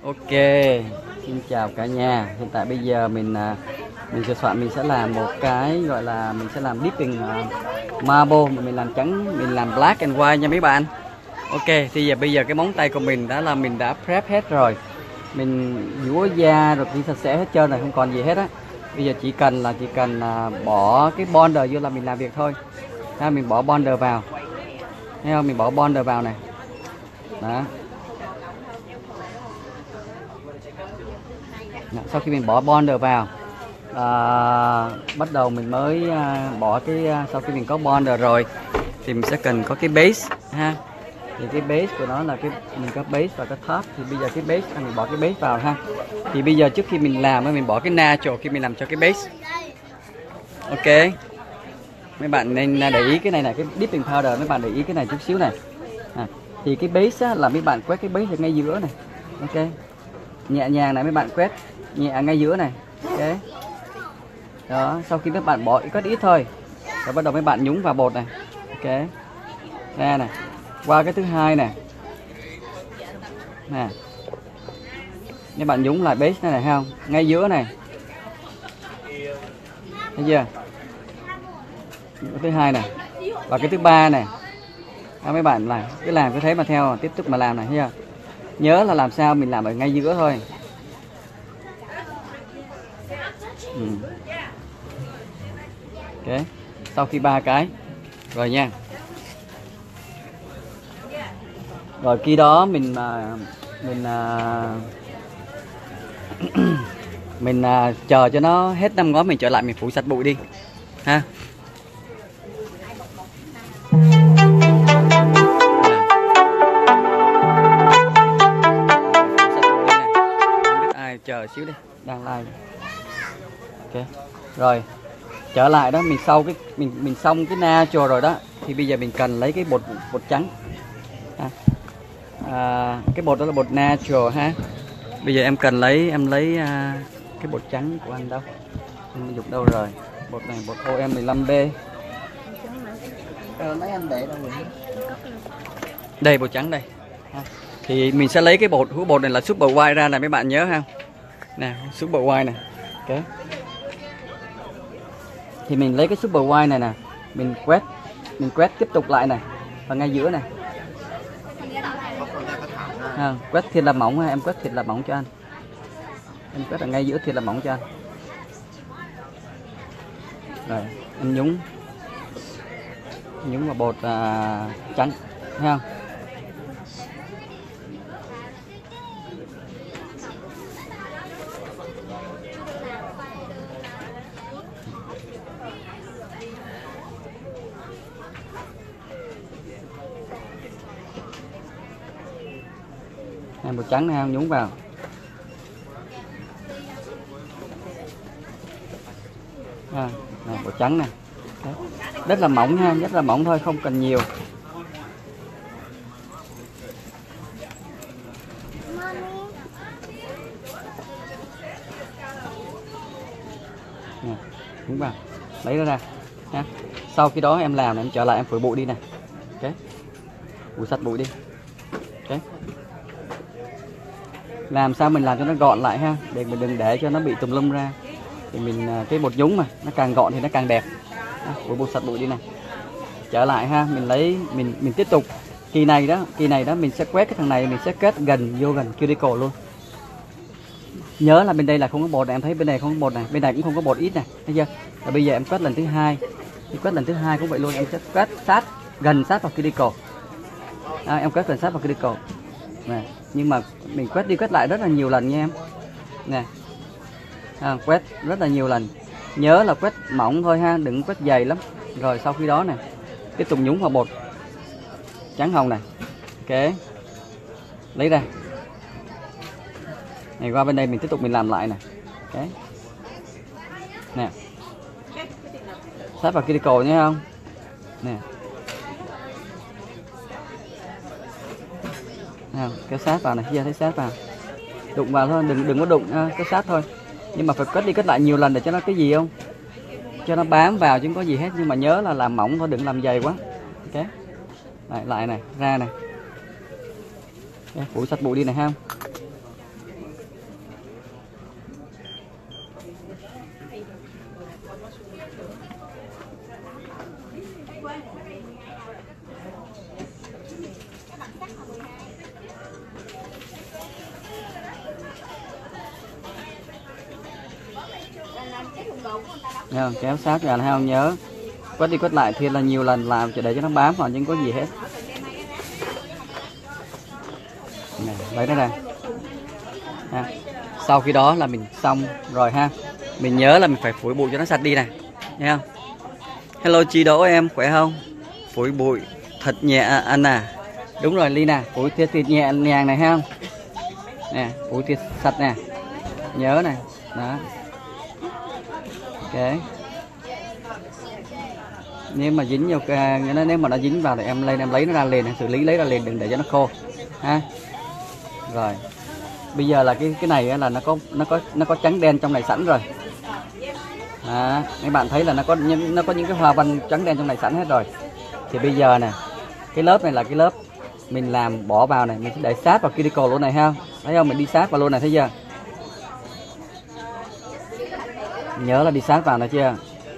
Ok, xin chào cả nhà. Hiện tại bây giờ mình soạn mình sẽ làm một cái gọi là mình sẽ làm dipping marble, mình làm trắng, mình làm black and white nha mấy bạn. Ok, thì bây giờ cái móng tay của mình mình đã prep hết rồi. Mình dúa da rồi đi sạch sẽ hết trơn rồi, không còn gì hết á. Bây giờ chỉ cần bỏ cái bonder vô là mình làm việc thôi. Ha, mình bỏ bonder vào. Thấy không? Mình bỏ bonder vào này. Đó. Sau khi mình bỏ bonder vào bắt đầu mình mới bỏ sau khi mình có bonder rồi thì mình sẽ cần có cái base ha. Thì cái base của nó là mình có base và có top. Thì bây giờ cái base mình bỏ cái base vào ha. Thì bây giờ trước khi mình làm mình bỏ cái natural khi mình làm cho cái base. Ok, mấy bạn nên để ý cái này cái dipping powder, mấy bạn để ý cái này chút xíu này. Thì cái base là mấy bạn quét cái base ở ngay giữa này. Ok, nhẹ nhàng này mấy bạn quét nhẹ ngay giữa này. Ok, đó, sau khi các bạn bỏ quét ít thôi rồi bắt đầu mấy bạn nhúng vào bột này. Ok, ra này, qua cái thứ hai này nè, mấy bạn nhúng lại base này, thấy không, ngay giữa này, thấy chưa, cái thứ hai này và cái thứ ba này. Mấy bạn làm cứ thế mà theo tiếp tục mà làm này, thấy chưa, nhớ là làm sao mình làm ở ngay giữa thôi. Ok, sau khi 3 cái rồi nha, rồi khi đó mình chờ cho nó hết 5 ngón mình trở lại mình phủ sạch bụi đi ha. Chờ xíu đi, đang live. Ok, rồi trở lại đó, mình sau cái mình xong cái natural rồi đó, thì bây giờ mình cần lấy cái bột trắng cái bột đó là bột natural ha. Bây giờ em lấy cái bột trắng của anh đâu, anh dục đâu rồi, bột này bột OM15B. Mấy anh để đâu rồi? Đây bột trắng đây ha. Thì mình sẽ lấy cái hũ bột này là super white ra này, mấy bạn nhớ ha. Nè, super white này. Ok, thì mình lấy cái super white này nè, mình quét tiếp tục lại này và ngay giữa này. Quét thiệt là mỏng ha, em quét thiệt là mỏng cho anh. Em quét ở ngay giữa thiệt là mỏng cho anh. Rồi, em nhúng vào bột trắng, thấy không? Bột trắng này nhúng vào. Này, bột trắng này. Đấy. Rất là mỏng ha, rất là mỏng thôi, không cần nhiều. Nè, nhúng vào. Lấy nó ra ha. Sau khi đó em làm này, em trở lại em phủi bụi đi này. Ok, phủi sạch bụi đi. Ok, làm sao mình làm cho nó gọn lại ha, để mình đừng để cho nó bị tùm lum ra. Thì mình cái bột nhúng mà nó càng gọn thì nó càng đẹp. Bột sạch bụi đi này, trở lại ha, mình tiếp tục kỳ này đó mình sẽ quét cái thằng này, mình sẽ kết gần cuticle luôn. Nhớ là bên đây là không có bột này, em thấy bên này không có bột này, bên này cũng không có bột ít này, thấy chưa? Và bây giờ em quét lần thứ hai, cũng vậy luôn, em sẽ quét gần sát vào cuticle. Em quét gần sát vào cuticle này, nhưng mà mình quét đi quét lại rất là nhiều lần nha em nè. Quét rất là nhiều lần, nhớ là quét mỏng thôi ha, đừng quét dày lắm. Rồi sau khi đó nè, tiếp tục nhúng vào bột trắng hồng này. Ok, lấy ra này, qua bên đây mình tiếp tục mình làm lại này. Ok nè, sát vào cuticle nhé, không nè, kéo sát vào này, kia thấy sát vào, đụng vào thôi, đừng có đụng, kéo sát thôi. Nhưng mà phải cất đi cất lại nhiều lần để cho nó cái gì không, cho nó bám vào chứ không có gì hết. Nhưng mà nhớ là làm mỏng thôi, đừng làm dày quá. Ok, lại này, ra này, phủ sạch bụi đi này ha. Thấy không? Kéo sát vào, thấy không? Nhớ quét đi quét lại thì là nhiều lần làm để cho nó bám vào nhưng có gì hết. Này, lấy nó ra ha. Sau khi đó là mình xong rồi ha. Mình nhớ là mình phải phủi bụi cho nó sạch đi này, thấy không? Hello chị Đỗ em, khỏe không? Phủi bụi thật nhẹ anh à. Đúng rồi Lina, phủi thiệt nhẹ nhàng này ha. Nè, phủi thiệt sạch nè. Nhớ này, đó. Ok. Nếu mà dính vô nếu mà nó dính vào thì em lên em lấy nó ra liền, xử lý lấy ra liền, đừng để cho nó khô ha. Rồi. Bây giờ là cái này là nó có trắng đen trong này sẵn rồi. Đó, mấy bạn thấy là nó có những cái hoa văn trắng đen trong này sẵn hết rồi. Thì bây giờ nè, cái lớp này là cái lớp mình làm bỏ vào này, mình sẽ để sát vào cuticle luôn này ha. Thấy không? Mình đi sát vào luôn này, thấy chưa? Nhớ là đi sát vào này chưa?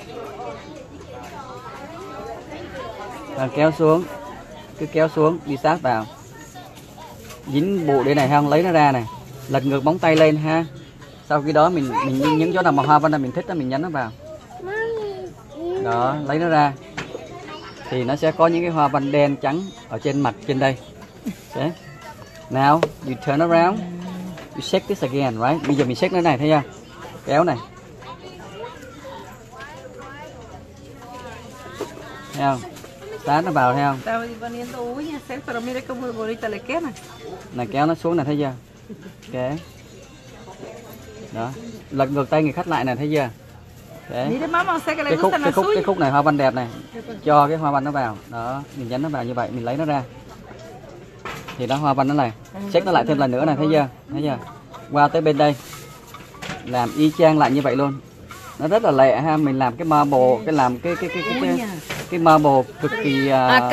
Rồi kéo xuống, cứ kéo xuống, đi sát vào. Dính bụi đây này không? Lấy nó ra này, lật ngược móng tay lên ha. Sau khi đó mình những chỗ nào mà hoa văn là mình thích đó mình nhấn nó vào. Đó, lấy nó ra. Thì nó sẽ có những cái hoa văn đen trắng ở trên mặt trên đây. Okay. Now you turn around, you shake this again, right? Bây giờ mình shake nó này, thấy chưa? Kéo này. Thấy không? Sát nó vào, thấy không? Này kéo nó xuống này, thấy chưa? Ok. Đó, lật ngược tay người khách lại này, thấy chưa? Cái khúc này hoa văn đẹp này, cho cái hoa văn nó vào. Đó, mình nhấn nó vào như vậy, mình lấy nó ra. Thì đó hoa văn nó này, check nó lại thêm lần nữa này, thấy chưa? Thấy chưa? Qua tới bên đây, làm y chang lại như vậy luôn. Nó rất là lẹ ha, mình làm cái marble, cái marble cực kỳ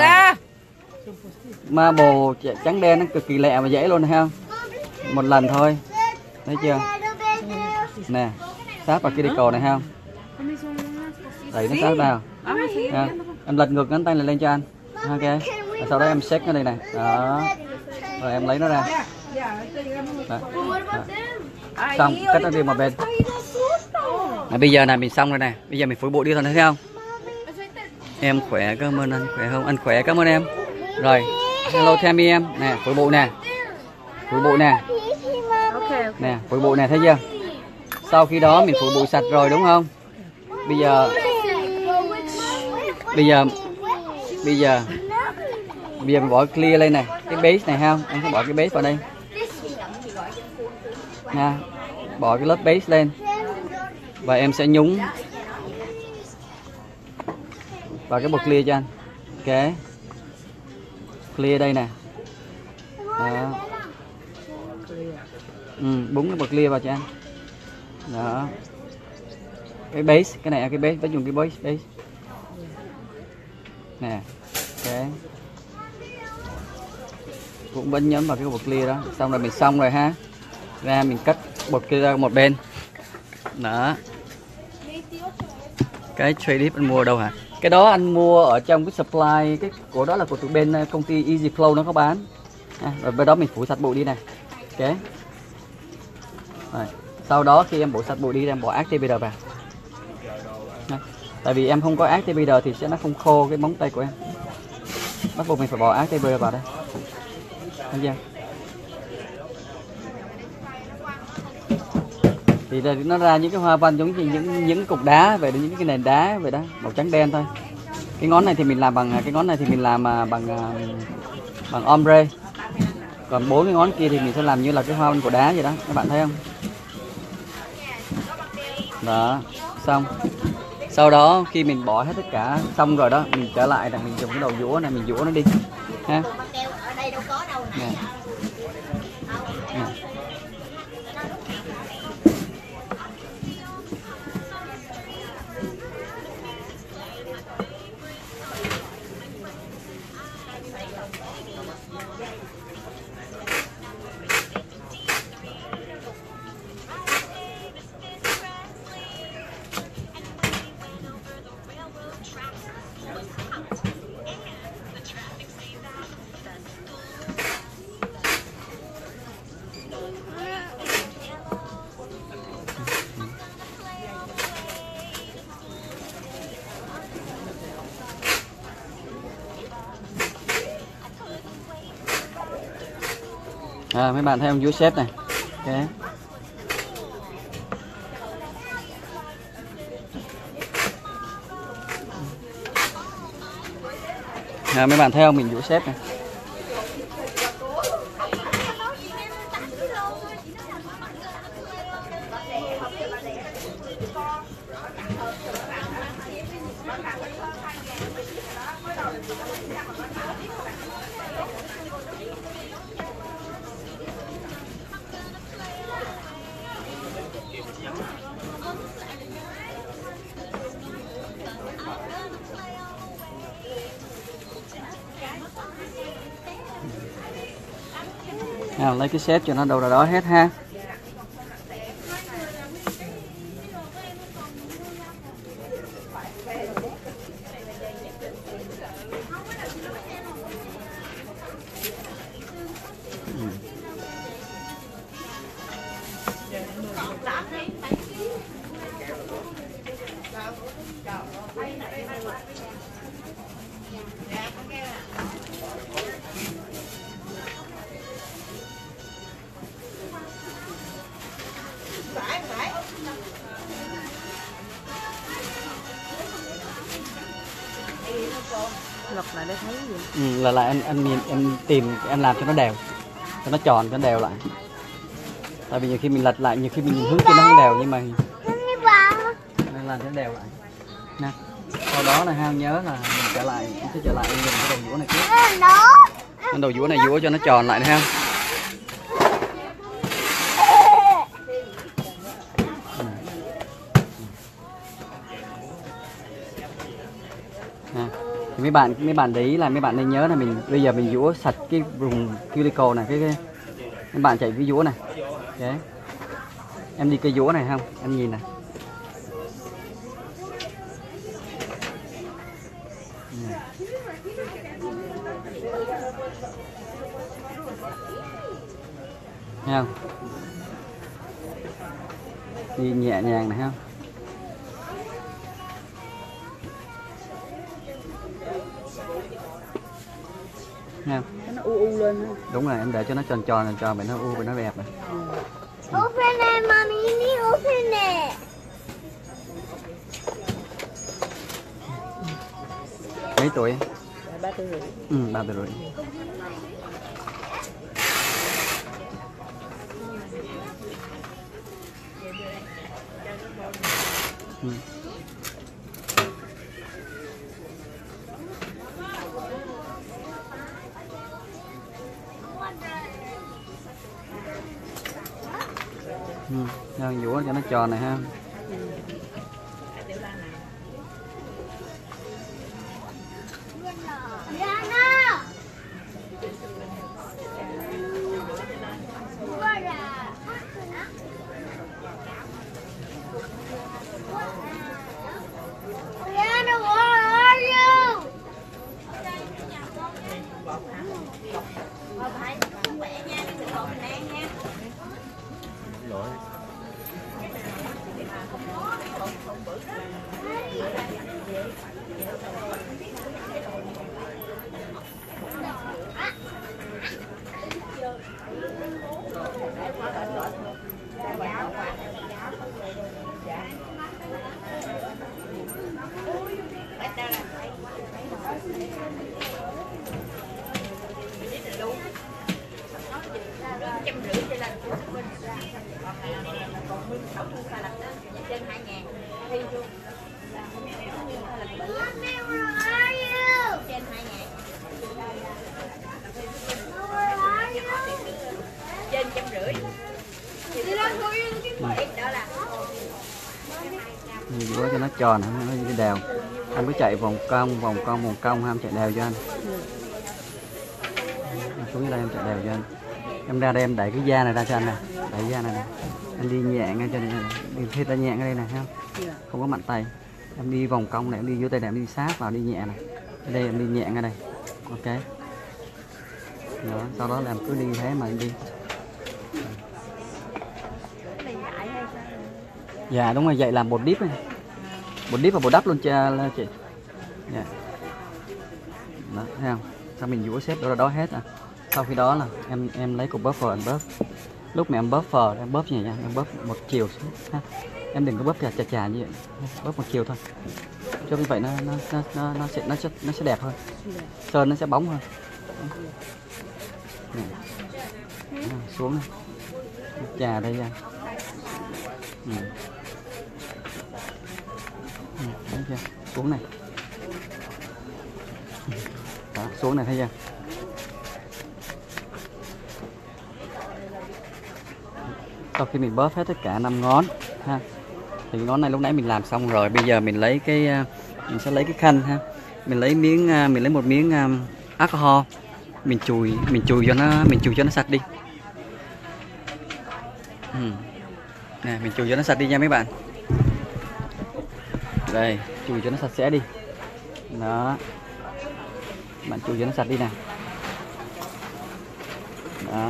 marble trắng đen nó cực kỳ lẹ và dễ luôn ha. Một lần thôi, thấy chưa? Nè, sát vào cái deco này ha. Đẩy nó sát vào. Ha. Em lật ngược ngón tay này lên cho anh. Ok. Và sau đó em xếp nó đây này. Đó. Rồi em lấy nó ra. Đó. Đó. Xong, cất nó đi một bên. Bây giờ này mình xong rồi nè. Bây giờ mình phủi bụi đi thôi, thấy không? Em khỏe, cảm ơn anh. Khỏe không? Anh khỏe, cảm ơn em. Rồi. Hello Tammy em. Nè, phủi bụi nè. Phủi bụi nè. Nè, phủi bụi nè, thấy chưa? Sau khi đó mình phủi bụi sạch rồi đúng không? Bây giờ mình bỏ clear lên này, cái base này ha, em sẽ bỏ cái base vào đây. Nha. Bỏ cái lớp base lên. Và em sẽ nhúng vào cái bột clear cho anh. Ok. Clear đây nè. Đó. Búng cái bột clear vào cho anh. Đó. Cái base, cái này là cái base, phải dùng cái base. Nè. Ok. Cũng vẫn nhấn vào cái bột clear đó. Xong rồi mình xong rồi ha. Ra mình cắt bột clear ra một bên. Đó. Cái tray dip anh mua ở đâu hả? Cái đó anh mua ở trong cái supply, cái của đó là của tụi bên công ty Easy Flow nó có bán. Rồi bên đó mình phủ sạch bụi đi này. Ok. Rồi. Sau đó khi em phủ sạch bụi đi em bỏ activator vào. Tại vì em không có activator thì sẽ nó không khô cái móng tay của em. Bắt buộc mình phải bỏ activator vào đây. Thấy chưa? Thì nó ra những cái hoa văn giống như những cục đá vậy, những cái nền đá vậy đó, màu trắng đen thôi. Cái ngón này thì mình làm bằng ombre. Còn 4 cái ngón kia thì mình sẽ làm như là cái hoa văn của đá vậy đó, các bạn thấy không? Đó, xong. Sau đó khi mình bỏ hết tất cả xong rồi đó, mình trở lại là mình dùng cái đầu dũa này mình dũa nó đi ha. Nè. Nè. Mấy bạn thấy không, vúa xếp này. Ok. Mấy bạn thấy không, mình vúa xếp này. Nào, lấy cái xếp cho nó đâu ra đó hết ha. Lật lại để thấy gì? Là em tìm, em làm cho nó đều, cho nó tròn, cho nó đều lại. Tại vì nhiều khi mình lật lại, nhiều khi mình nhìn hướng kia nó không đều, nhưng mà nên làm cho nó đều lại nè. Sau đó là ha, nhớ là mình trở lại, mình sẽ trở lại dùng cái đầu dũa này trước. Cái đầu dũa này dũa cho nó tròn lại ha. Mấy bạn để ý là mấy bạn nên nhớ là mình bây giờ mình dũa sạch cái vùng cuticle này, cái mấy bạn chạy cái dũa này. Đấy. Em đi cây dũa này không? Em nhìn này. Thấy không? Đi nhẹ nhàng này không? Nha. Nó u u lên ha. Đúng rồi, em để cho nó tròn tròn tròn, vậy nó u, vậy nó đẹp này. Open it, mommy. You need to open it. Mấy tuổi? 3 tuổi rưỡi. 3 tuổi rưỡi. Đang dũa cho nó tròn này ha. Dũa cho nó tròn, nó đều. Anh cứ chạy vòng cong, ham chạy đều cho anh. Xuống đây em chạy đều cho anh. Em ra đây em đẩy cái da này ra cho anh nè, đẩy da này nè. Anh đi nhẹ ngay cho này, đi thế ta nhẹ ở đây này ha. Không có mạnh tay. Em đi vòng cong này, em đi vô tay này, em đi sát vào, đi nhẹ này. Ở đây em đi nhẹ ngay đây. Ok. Đó, sau đó là em cứ đi thế mà em đi. Dạ đúng rồi, vậy làm bột dip này. Bột dip và bột đắp luôn cho chị. Dạ. Đó, thấy không? Sao mình dũa xếp đó là đó hết à. Sau khi đó là em lấy cục buffer em bóp. Lúc mà em buffer em bóp như vậy nha, em bóp một chiều xuống ha. Em đừng có bóp chà như vậy, bóp một chiều thôi. Cho như vậy nó sẽ đẹp hơn. Sơn nó sẽ bóng hơn. Này. Xuống này. Chà đây ra. Thấy chưa? Xuống này. Đó, xuống này thấy chưa? Sau khi mình bóp hết tất cả 5 ngón ha, thì ngón này lúc nãy mình làm xong rồi, bây giờ mình lấy mình sẽ lấy cái khăn ha, mình lấy một miếng alcohol, mình chùi cho nó sạch đi. Nè, mình chùi cho nó sạch đi nha mấy bạn. Đây, chùi cho nó sạch sẽ đi. Đó. Bạn chùi cho nó sạch đi nè. Đó.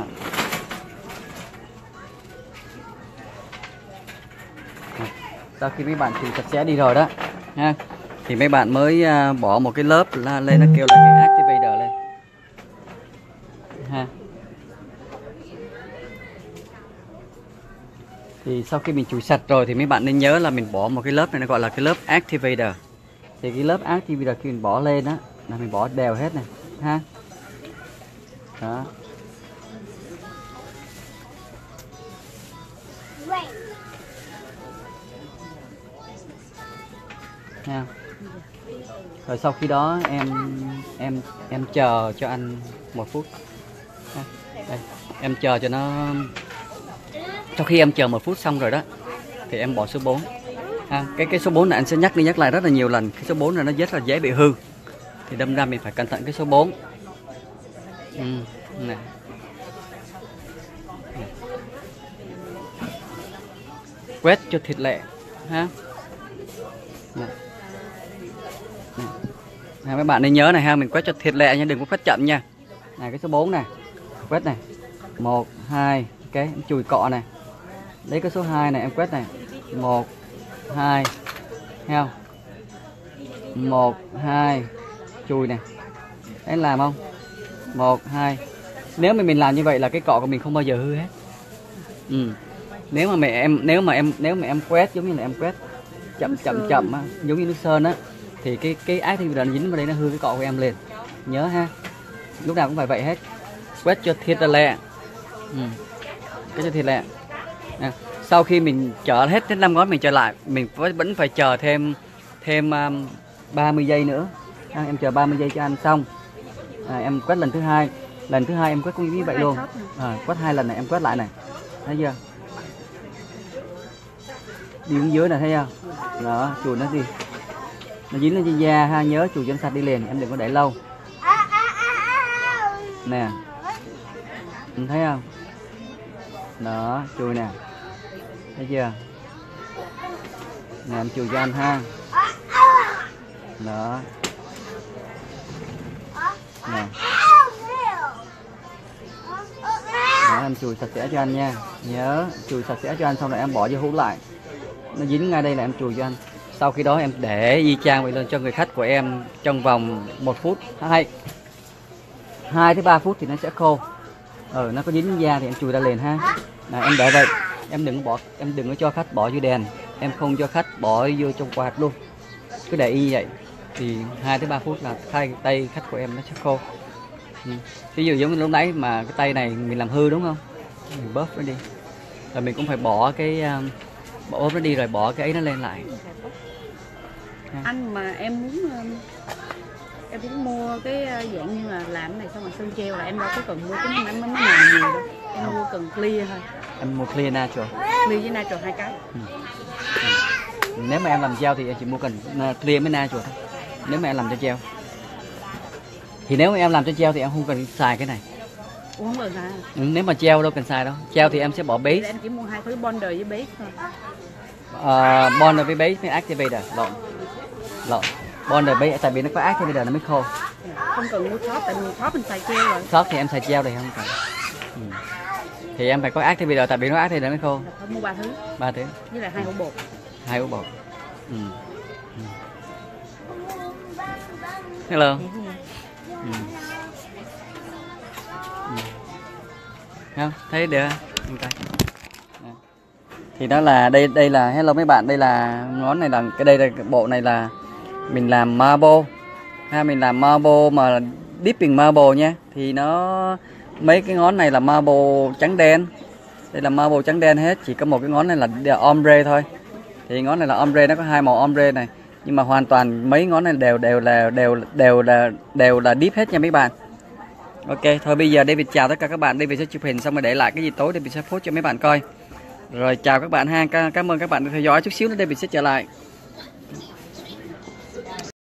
Sau khi mấy bạn chùi sạch sẽ đi rồi đó ha, thì mấy bạn mới bỏ một cái lớp lên, nó kêu là cái activator lên ha. Thì sau khi mình chùi sạch rồi thì mấy bạn nên nhớ là mình bỏ một cái lớp này, nó gọi là cái lớp activator. Thì cái lớp activator khi mình bỏ lên á là mình bỏ đều hết này ha. Đó. Ha. Rồi sau khi đó em chờ cho anh 1 phút. Ha. Đây, em chờ cho nó. Sau khi em chờ 1 phút xong rồi đó thì em bỏ số 4. Ha. Cái số 4 này anh sẽ nhắc đi nhắc lại rất là nhiều lần. Cái số 4 này nó rất là dễ bị hư. Thì đâm ra mình phải cẩn thận cái số 4. Này. Quét cho thiệt lẹ ha. Này. Mấy bạn nên nhớ này ha, mình quét cho thiệt lẹ nha, đừng có quét chậm nha. Này cái số 4 này, quét này. 1 2, cái em chùi cọ này. Lấy cái số 2 này em quét này. 1 2. Thấy không? 1 2 chùi này. Đấy làm không? 1 2. Nếu mà mình làm như vậy là cái cọ của mình không bao giờ hư hết. Nếu mà em quét giống như là em quét chậm á, giống như nước sơn á, thì cái activator nó dính vào đây, nó hư cái cọ của em lên. Nhớ ha, lúc nào cũng phải vậy hết. Quét cho thiệt là lẹ. Quét cho thiệt lẹ. Sau khi mình chờ hết 5 ngón mình trở lại, mình vẫn phải chờ thêm 30 giây nữa. Em chờ 30 giây cho anh xong. Em quét lần thứ hai. Lần thứ hai em quét cũng như vậy luôn. Quét 2 lần này em quét lại này. Thấy chưa? Đi xuống dưới này thấy không? Đó, chùi nó đi. Nó dính lên trên da ha, nhớ chùi cho nó sạch đi liền, em đừng có để lâu. Nè. Em thấy không? Đó, chùi nè. Thấy chưa? Nè, em chùi cho anh ha. Đó. Nè. Đó, em chùi sạch sẽ cho anh nha. Nhớ chùi sạch sẽ cho anh xong rồi em bỏ vô hũ lại. Nó dính ngay đây là em chùi cho anh. Sau khi đó em để y chang vậy lên cho người khách của em trong vòng 1 phút hay 2 tới 3 phút thì nó sẽ khô. Nó có dính da thì em chùi ra liền ha. Em để vậy, em đừng có cho khách bỏ vô đèn, em không cho khách bỏ vô trong quạt luôn. Cứ để y vậy thì 2 tới 3 phút là tay khách của em nó sẽ khô. Ví dụ giống như lúc nãy mà cái tay này mình làm hư đúng không? Mình bóp nó đi. Rồi mình cũng phải bỏ cái ốp nó đi rồi bỏ cái ấy nó lên lại. Anh mà em muốn mua cái dạng như là làm cái này xong rồi sơn treo là em đâu có cần mua cái máy làm gì đâu. Em mua cần clear thôi. Em mua clear natural. Clear với natural 2 cái. Nếu mà em làm gel thì em chỉ mua cần clear với natural thôi. Nếu mà em làm cho gel. Thì nếu mà em làm cho gel thì em không cần xài cái này. Không cần xài. Nếu mà gel đâu cần xài đâu. Gel thì em sẽ bỏ base. Em chỉ mua 2 thứ bonder với base thôi. Bonder với base với activator. Lộn. Bonder base tại vì nó có activator nó mới khô. Không cần mua top, tại vì top mình xài gel rồi. Top thì em xài gel đây không cần. Thì em phải có activator tại vì nó activator mới khô. Phải mua 3 thứ. 3 thứ. Với lại 2 hũ bột. 2 hũ bột. Hello. Không thấy được không? Thì đó là đây là hello mấy bạn, đây là ngón này là cái đây là cái bộ này là mình làm marble ha, mình làm marble mà dipping marble nha. Thì nó mấy cái ngón này là marble trắng đen, đây là marble trắng đen hết, chỉ có một cái ngón này là ombre thôi. Thì ngón này là ombre, nó có hai màu ombre này, nhưng mà hoàn toàn mấy ngón này đều là deep hết nha mấy bạn. Ok thôi bây giờ David chào tất cả các bạn. David sẽ chụp hình xong rồi để lại cái gì tối David sẽ post cho mấy bạn coi. Rồi chào các bạn ha, cảm ơn các bạn đã theo dõi, chút xíu nữa David sẽ trở lại.